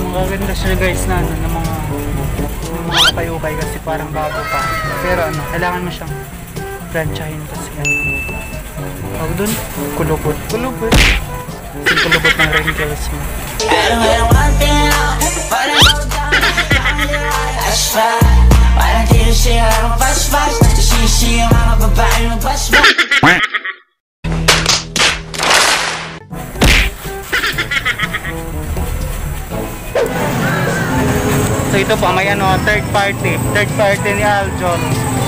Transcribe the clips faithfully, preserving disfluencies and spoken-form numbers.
maganda siya guys na ano, ng mga ng mga ukay-ukay kasi parang bago pa. Pero ano, kailangan mo siyang planchahin kasi ano. Tawag dun, kulubot. Kulubot. Yung kulubot ng wrinkles mo. So ito po may ano, third party. Third party ni Aljon.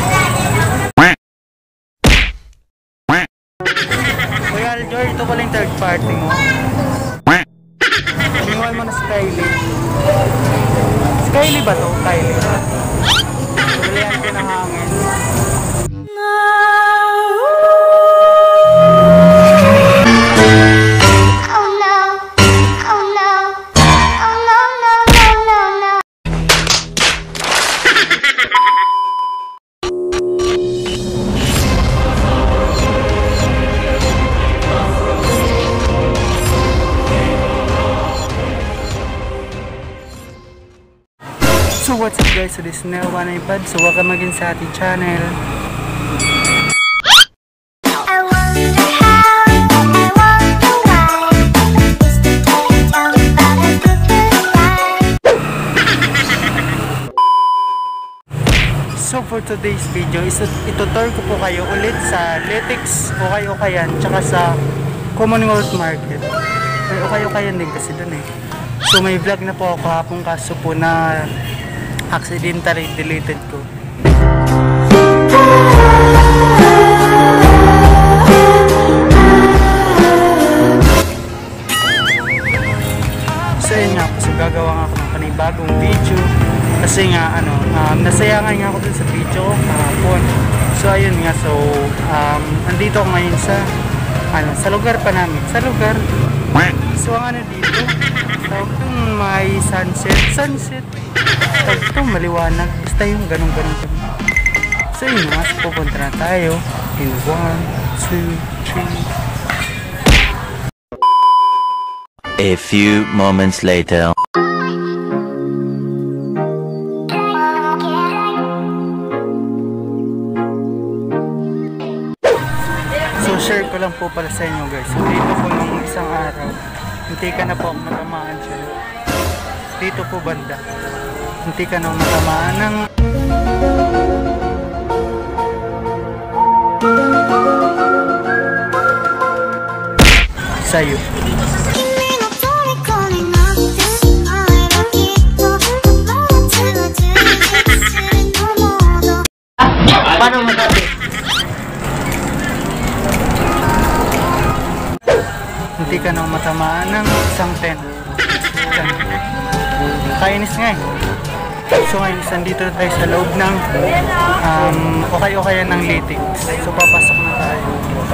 Uy Aljon, ito pala yung third party mo. Iniwan mo na si Kylie. Si Kylie ba to? Kylie. Tulihan ko ng hangin. So what's up guys, so this is Neo one iPad. So welcome again sa ating channel. So for today's video, itutur ko po kayo ulit sa Letix, ukay-ukayan, tsaka sa Commonwealth Market. May ukay-ukayan din kasi dun eh. So may vlog na po ako kahapon kaso po na accidentally deleted ko. So yun nga po, so gagawa nga ako ng panibagong video kasi nga ano, um, nasayangan nga ako dun sa video ko kahapon. So ayun nga, so um, andito ako ngayon sa ano, sa lugar pa namin, sa lugar. So ang ano dito, tawag itong may sunset, sunset. Tawag itong maliwanag, basta yung ganun ganun ganun. So yun nga, so pupunta na tayo in one, two, three. A few moments later. So share ko lang po pala sa inyo guys. So dito po nung isang araw, hindi ka na po matamaan siya. Dito po banda. Hindi ka na matamaan ng sayo. Paano masabi? Hindi ka nang matamaan ng isang ten. Kainis nga eh. So ngayon, nandito na tayo sa loob ng um, ukay-ukayan ng Letix. So papasok na tayo.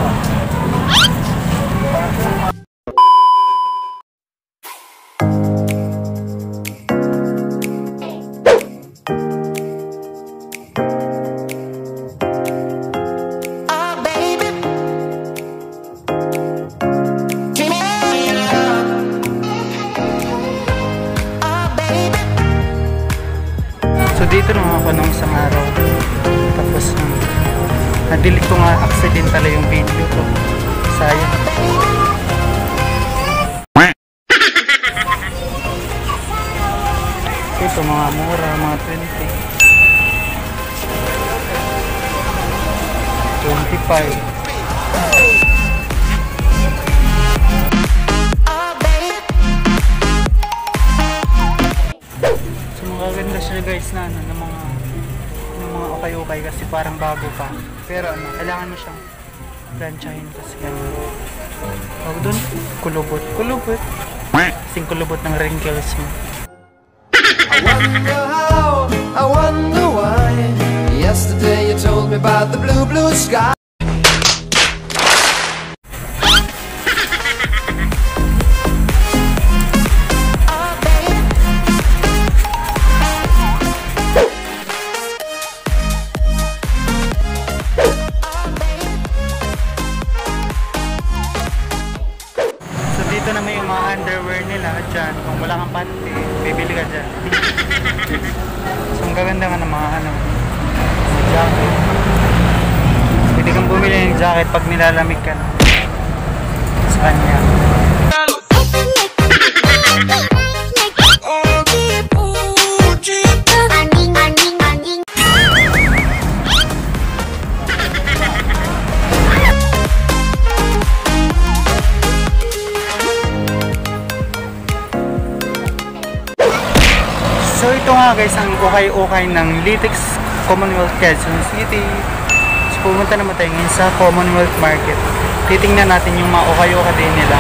So dito naman ako nung isang araw. Tapos um, na-delete ko nga accidentally yung video ko. Sayang. Ito mga mura, mga twenty. twenty-five. Maganda siya guys na ano, ng mga ng mga ukay-ukay kasi parang bago pa. Pero ano, kailangan mo siyang planchahin kasi ano. Tawag dun, kulubot. Kulubot. Kasing kulubot ng wrinkles mo. I wonder how, I wonder why. Yesterday you told me about the blue, blue sky. Dito naman yung mga underwear nila dyan. Kung wala kang panty, bibili ka dyan. So ang gaganda nga ng mga ano, jacket. Pwede kang bumili ng jacket pag nilalamig ka na sa kanya. So ito nga guys ang ukay-ukay ng Litex Commonwealth Quezon City. So pumunta naman tayo ngayon sa Commonwealth Market. Titingnan natin yung mga ukay-ukay din nila.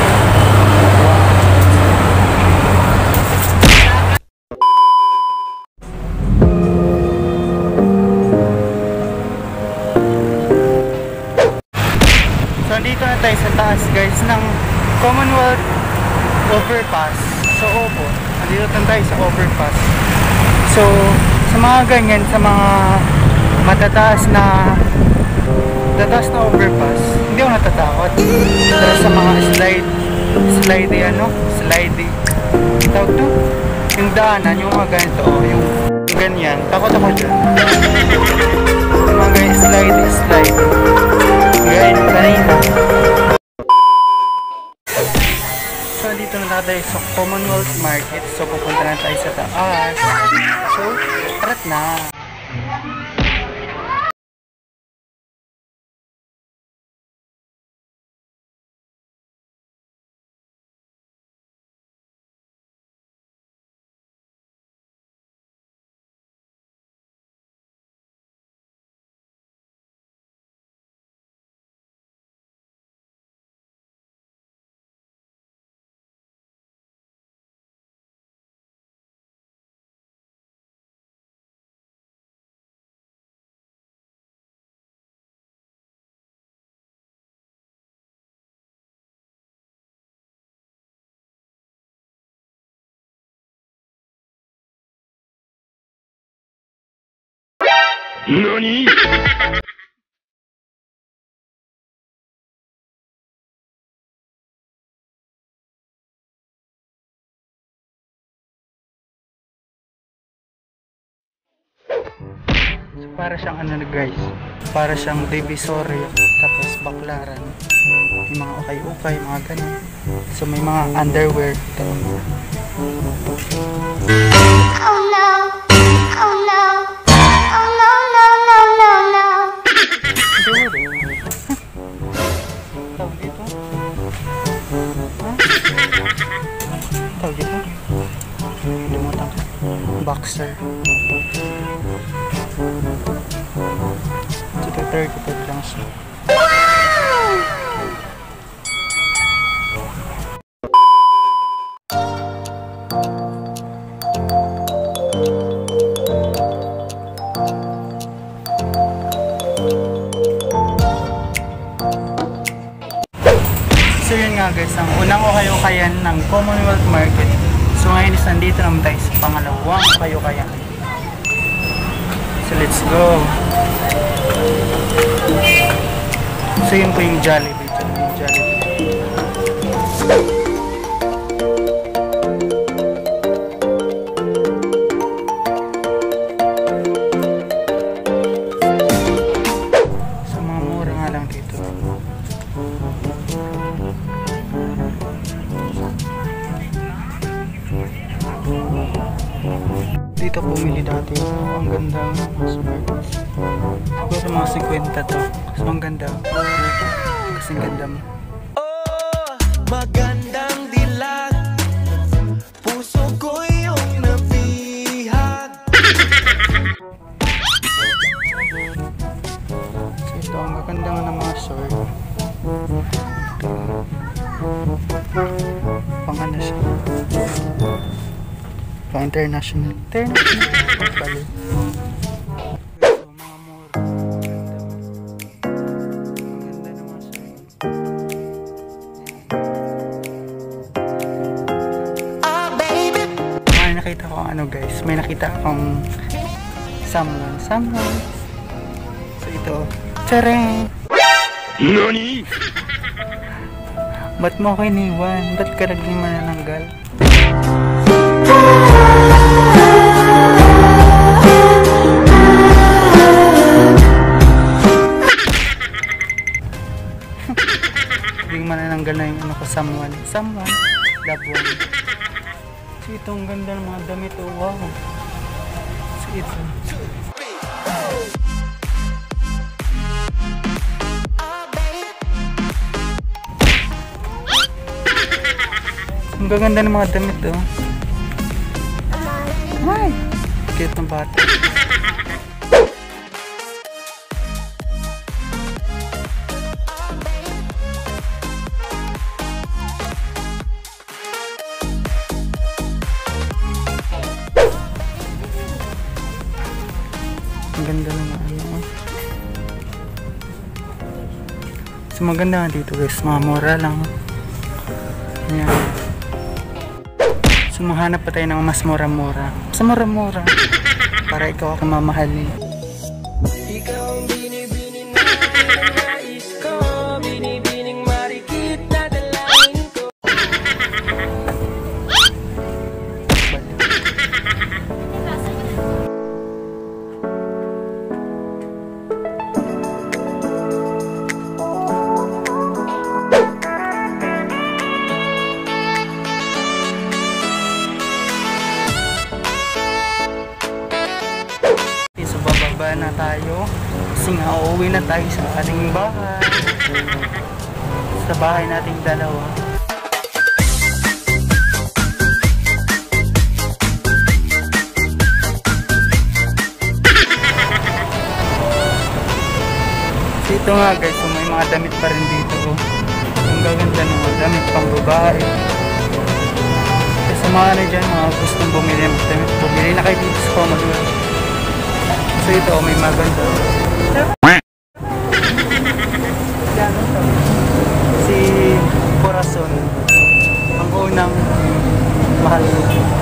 So dito na tayo sa taas guys ng Commonwealth Overpass. So opo. Dito tayo sa overpass. So, sa mga ganyan, sa mga matataas na matataas na overpass, hindi ako natatakot. Pero sa mga slide, slidey ano, slidey, tawag to? Yung daanan, yung mga ganito, oh, yung ganyan, takot ako dyan. Yung mga ganyan, slidey, slidey. Ganyan, kanina. So, dito na tayo sa Commonwealth Market. So, pupunta na tayo sa taas. So, tarat na. NANI?! So, para siyang ano guys, para siyang Divisoria, tapos Baclaran, yung mga ukay-ukay, mga ganyan. So may mga underwear dito. Oh no, oh no, oh no, no, no, no, no. Tawag dito? Ha? Tawag dito? Limutan ko. Boxer. Ito thirty-five lang siya. So yun nga guys, ang unang ukay-ukayan ng Commonwealth Market. So ngayon is nandito naman tayo sa pangalawang ukay-ukayan. So let's go. So yun po yung Jollibee. Yung Jollibee. So mga mura nga lang dito. Dito bumili dati. Ang ganda ng mga smarts. Siguro mga fifty to. So ang ganda. Kasi ang ganda mo. Oh, magandang dilag. Puso ko yung nabihag. So ito ang gaganda nga ng mga short. Pang ano siya. Pang international. International. Bali. Nakita ko ano guys, may nakita akong someone, someone. So ito, tcharing! NANI?! Ba't mo ako iniwan? Ba't ka naging manananggal? Naging manananggal na yung ano ko, someone. Someone. Love one. So ito, ang ganda ng mga damit. Oh, wow. So ito. Ang gaganda ng mga damit, oh. Ay! Cute ng bata. Ang ganda ng mga ano, oh. So maganda nga dito guys, mga mura lang, oh. Ayan. So mahanap pa tayo ng mas mura-mura. Mas mura-mura. Para ikaw ako mamahalin. Ikaw ang binibining na nais ko, binibining marikit na dalangin ko. Bababa na tayo kasi nga uuwi na tayo sa ating bahay, sa bahay nating dalawa. So ito nga guys, so may mga damit pa rin dito, oh. Ang gaganda ng mga damit pang babae. Kasi mga na dyan, mga gustong bumili ng damit, bumili na kayo dito sa Commodore. So ito, may maganda. Si Corazon, ang unang mahal mo.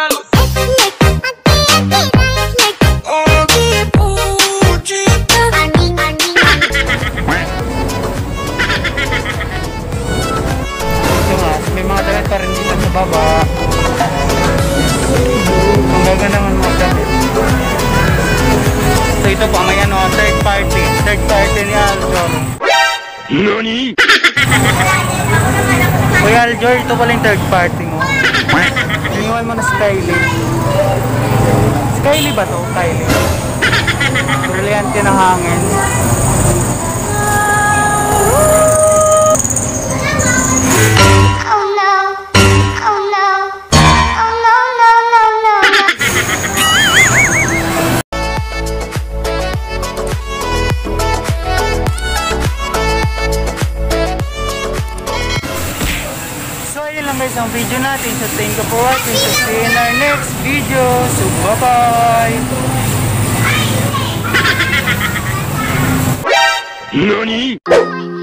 Ito nga, may mga damit pa rin dito sa baba. Ang gaganda naman mga damit. So ito po, may ano, third party. Third party ni Aljor. Nani? Kuya Aljor, ito pala yung third party mo. Iniwan mo na si Kylie. Si Kylie ba to? Kylie. Brilliante ng hangin. Oh no. Oh no. Oh no, no, no, no, no. So ayun lang guys ang video natin. So thank you for watching. So see you in our next video. So bye bye. Nani?